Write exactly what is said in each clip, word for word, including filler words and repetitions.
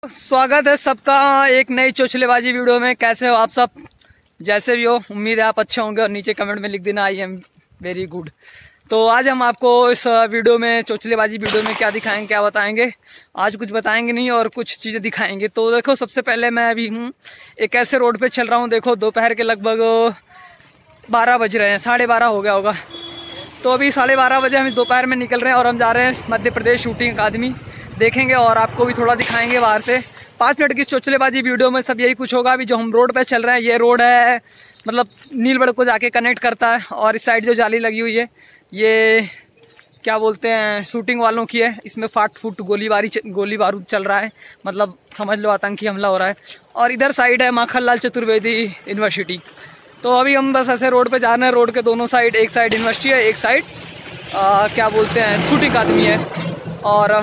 स्वागत है सबका एक नई चोचलेबाजी वीडियो में। कैसे हो आप सब? जैसे भी हो, उम्मीद है आप अच्छे होंगे और नीचे कमेंट में लिख देना आई एम वेरी गुड। तो आज हम आपको इस वीडियो में, चोचलेबाजी वीडियो में क्या दिखाएंगे, क्या बताएंगे। आज कुछ बताएंगे नहीं और कुछ चीजें दिखाएंगे। तो देखो, सबसे पहले मैं अभी हूँ एक ऐसे रोड पे चल रहा हूँ। देखो, दोपहर के लगभग बारह बज रहे हैं, साढ़े बारह हो गया होगा। तो अभी साढ़े बारह बजे हम दोपहर में निकल रहे हैं और हम जा रहे हैं मध्य प्रदेश शूटिंग अकादमी। देखेंगे और आपको भी थोड़ा दिखाएंगे बाहर से। पाँच मिनट की चोचलेबाजी वीडियो में सब यही कुछ होगा। अभी जो हम रोड पे चल रहे हैं, ये रोड है मतलब नीलबड़ को जाके कनेक्ट करता है। और इस साइड जो जाली लगी हुई है, ये क्या बोलते हैं, शूटिंग वालों की है। इसमें फाट फूट गोलीबारी गोली बारूद चल रहा है, मतलब समझ लो आतंकी हमला हो रहा है। और इधर साइड है माखनलाल चतुर्वेदी यूनिवर्सिटी। तो अभी हम बस ऐसे रोड पे जा रहे हैं। रोड के दोनों साइड, एक साइड यूनिवर्सिटी है, एक साइड क्या बोलते हैं शूटिंग अकादमी है। और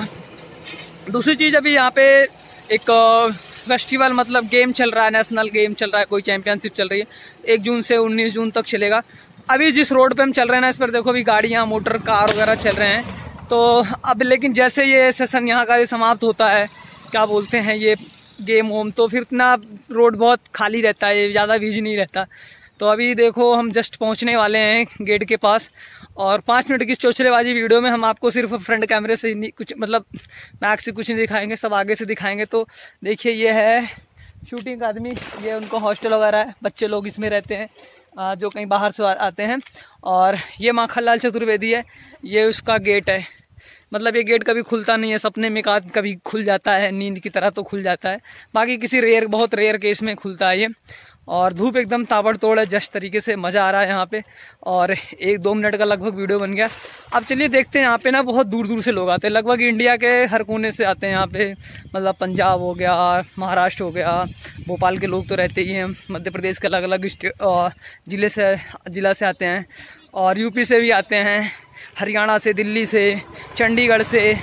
दूसरी चीज़, अभी यहाँ पे एक फेस्टिवल मतलब गेम चल रहा है, नेशनल गेम चल रहा है, कोई चैंपियनशिप चल रही है। एक जून से उन्नीस जून तक चलेगा। अभी जिस रोड पे हम चल रहे हैं ना, इस पर देखो अभी गाड़ियाँ, मोटर, कार वगैरह चल रहे हैं। तो अब लेकिन जैसे ये सेशन यहाँ का ये समाप्त होता है, क्या बोलते हैं, ये गेम होम, तो फिर इतना रोड बहुत खाली रहता है, ज़्यादा बिजी नहीं रहता। तो अभी देखो हम जस्ट पहुंचने वाले हैं गेट के पास। और पाँच मिनट की चोचलेबाजी वीडियो में हम आपको सिर्फ फ्रंट कैमरे से नहीं, कुछ मतलब बैक से कुछ नहीं दिखाएंगे, सब आगे से दिखाएंगे। तो देखिए, ये है शूटिंग अकादमी, ये उनको हॉस्टल वगैरह है, बच्चे लोग इसमें रहते हैं जो कहीं बाहर से आते हैं। और ये माखनलाल चतुर्वेदी है, ये उसका गेट है। मतलब ये गेट कभी खुलता नहीं है, सपने में कभी खुल जाता है, नींद की तरह तो खुल जाता है। बाकी किसी रेयर, बहुत रेयर केस में खुलता है ये। और धूप एकदम ताबड़तोड़ है, जस्ट तरीके से मज़ा आ रहा है यहाँ पे। और एक दो मिनट का लगभग वीडियो बन गया। अब चलिए देखते हैं। यहाँ पे ना बहुत दूर दूर से लोग आते हैं, लगभग इंडिया के हर कोने से आते हैं यहाँ पे। मतलब पंजाब हो गया, महाराष्ट्र हो गया, भोपाल के लोग तो रहते ही हैं, मध्य प्रदेश के अलग अलग जिले से जिला से आते हैं, और यूपी से भी आते हैं, हरियाणा से, दिल्ली से, चंडीगढ़ से,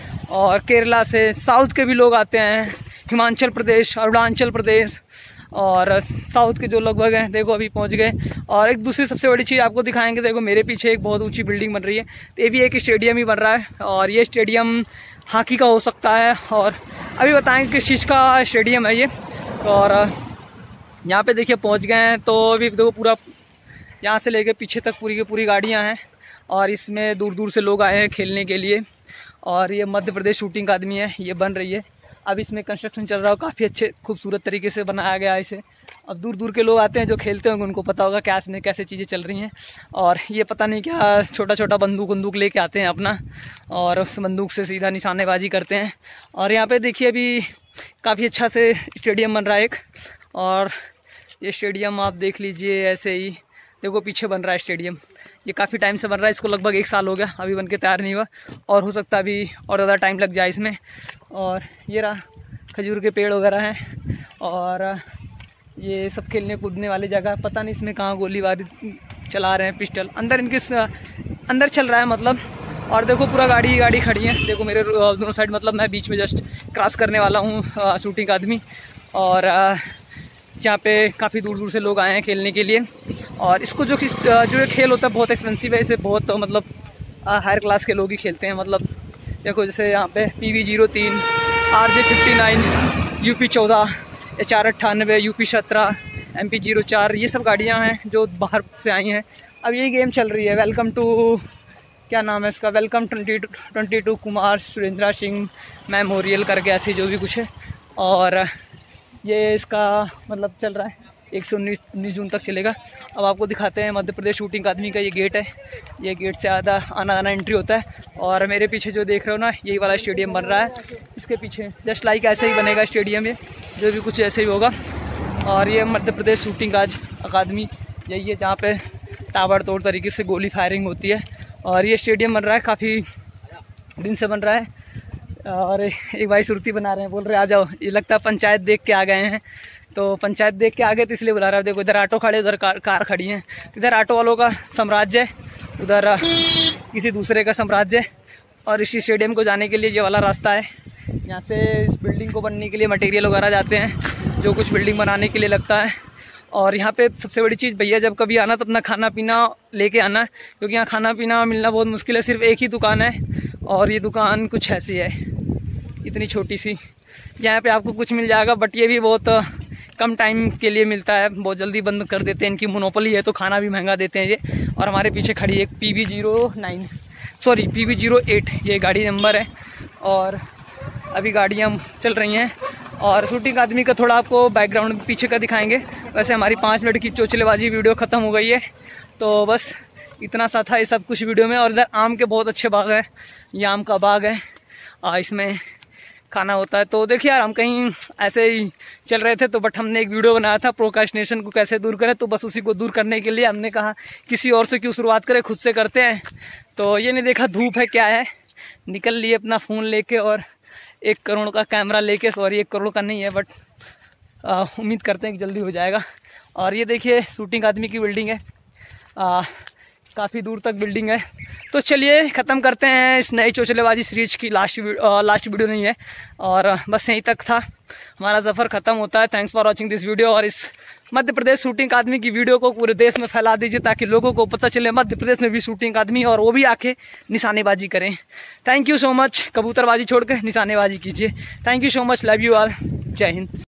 और केरला से, साउथ के भी लोग आते हैं, हिमाचल प्रदेश, अरुणाचल प्रदेश, और साउथ के जो लगभग हैं। देखो अभी पहुंच गए। और एक दूसरी सबसे बड़ी चीज़ आपको दिखाएंगे। देखो मेरे पीछे एक बहुत ऊंची बिल्डिंग बन रही है, तो ये भी एक स्टेडियम ही बन रहा है। और ये स्टेडियम हॉकी का हो सकता है, और अभी बताएंगे किस चीज़ का स्टेडियम है ये। और यहाँ पे देखिए पहुँच गए हैं। तो अभी देखो पूरा यहाँ से लेके पीछे तक पूरी की पूरी गाड़ियाँ हैं, और इसमें दूर दूर से लोग आए हैं खेलने के लिए। और ये मध्य प्रदेश शूटिंग अकादमी है, ये बन रही है। अब इसमें कंस्ट्रक्शन चल रहा है, काफ़ी अच्छे खूबसूरत तरीके से बनाया गया है इसे। अब दूर दूर के लोग आते हैं जो खेलते होंगे, उनको पता होगा क्या इसमें कैसे चीज़ें चल रही हैं। और ये पता नहीं क्या छोटा छोटा बंदूक बंदूक लेके आते हैं अपना, और उस बंदूक से सीधा निशानेबाजी करते हैं। और यहाँ पे देखिए अभी काफ़ी अच्छा से स्टेडियम बन रहा है एक। और ये स्टेडियम आप देख लीजिए, ऐसे ही देखो पीछे बन रहा है स्टेडियम। ये काफ़ी टाइम से बन रहा है, इसको लगभग एक साल हो गया, अभी बन के तैयार नहीं हुआ, और हो सकता है अभी और ज़्यादा टाइम लग जाए इसमें। और ये रहा खजूर के पेड़ वगैरह हैं, और ये सब खेलने कूदने वाली जगह। पता नहीं इसमें कहाँ गोलीबारी चला रहे हैं, पिस्टल अंदर इनके अंदर चल रहा है मतलब। और देखो पूरा गाड़ी गाड़ी खड़ी है, देखो मेरे दोनों साइड, मतलब मैं बीच में जस्ट क्रॉस करने वाला हूँ शूटिंग आदमी। और यहाँ पे काफ़ी दूर दूर से लोग आए हैं खेलने के लिए। और इसको जो जो ये खेल होता है बहुत एक्सपेंसिव है, इसे बहुत तो मतलब हायर क्लास के लोग ही खेलते हैं। मतलब देखो जैसे यहाँ पे पी वी जीरो तीन, R J fifty nine, U P चौदह, एच आर अट्ठानबे, यू पी सत्रह, एम पी जीरो चार, ये सब गाड़ियाँ हैं जो बाहर से आई हैं। अब यही गेम चल रही है, वेलकम टू, क्या नाम है इसका, welcome twenty twenty two Kumar Surendra Singh memorial करके, ऐसे जो भी कुछ है। और ये इसका मतलब चल रहा है, एक से उन्नीस उन्नीस जून तक चलेगा। अब आपको दिखाते हैं मध्य प्रदेश शूटिंग अकादमी का ये गेट है। ये गेट से आधा आना आना एंट्री होता है। और मेरे पीछे जो देख रहे हो ना, यही वाला स्टेडियम बन रहा है। इसके पीछे जस्ट लाइक ऐसे ही बनेगा स्टेडियम, ये जो भी कुछ ऐसे ही होगा। और ये मध्य प्रदेश शूटिंग राज अकादमी यही है, जहाँ पे ताबड़तोड़ तरीके से गोली फायरिंग होती है। और ये स्टेडियम बन रहा है, काफ़ी दिन से बन रहा है। और एक भाई सुरती बना रहे हैं, बोल रहे आ जाओ। ये लगता है पंचायत देख के आ गए हैं, तो पंचायत देख के आ गए तो इसलिए बुला रहा है। देखो इधर ऑटो खड़े, उधर कार, कार खड़ी हैं। इधर ऑटो वालों का साम्राज्य है, उधर किसी दूसरे का साम्राज्य है। और इसी स्टेडियम को जाने के लिए ये वाला रास्ता है। यहाँ से इस बिल्डिंग को बनने के लिए मटेरियल वगैरह जाते हैं, जो कुछ बिल्डिंग बनाने के लिए लगता है। और यहाँ पे सबसे बड़ी चीज़, भैया जब कभी आना तो अपना खाना पीना लेके आना, क्योंकि यहाँ खाना पीना मिलना बहुत मुश्किल है। सिर्फ एक ही दुकान है, और ये दुकान कुछ ऐसी है, इतनी छोटी सी। यहाँ पे आपको कुछ मिल जाएगा, बट ये भी बहुत कम टाइम के लिए मिलता है, बहुत जल्दी बंद कर देते हैं, इनकी मोनोपोली है, तो खाना भी महंगा देते हैं ये। और हमारे पीछे खड़ी एक P V zero nine sorry P V zero eight ये गाड़ी नंबर है। और अभी गाड़ियाँ चल रही हैं और शूटिंग आदमी का थोड़ा आपको बैकग्राउंड पीछे का दिखाएंगे। वैसे हमारी पाँच मिनट की चोचलेबाजी वीडियो ख़त्म हो गई है, तो बस इतना सा था ये सब कुछ वीडियो में। और इधर आम के बहुत अच्छे बाग है, ये आम का बाग है, आ, इसमें खाना होता है। तो देखिए यार, हम कहीं ऐसे ही चल रहे थे, तो बट हमने एक वीडियो बनाया था प्रोक्रेस्टिनेशन को कैसे दूर करें, तो बस उसी को दूर करने के लिए हमने कहा किसी और से क्यों शुरुआत करें, खुद से करते हैं। तो ये नहीं देखा धूप है क्या है, निकल लिए अपना फ़ोन लेके और एक करोड़ का कैमरा लेके, सॉरी एक करोड़ का नहीं है, बट उम्मीद करते हैं कि जल्दी हो जाएगा। और ये देखिए शूटिंग आदमी की बिल्डिंग है, आ, काफ़ी दूर तक बिल्डिंग है। तो चलिए ख़त्म करते हैं इस नई चोचलेबाजी सीरीज की लास्ट लास्ट वीडियो नहीं है, और बस यहीं तक था, हमारा सफ़र ख़त्म होता है। Thanks for watching this video. और इस मध्य प्रदेश शूटिंग आदमी की वीडियो को पूरे देश में फैला दीजिए, ताकि लोगों को पता चले मध्य प्रदेश में भी शूटिंग आदमी, और वो भी आके निशानेबाजी करें। Thank you so much. कबूतरबाजी छोड़ कर निशानेबाजी कीजिए। Thank you so much. Love you all. जय हिंद।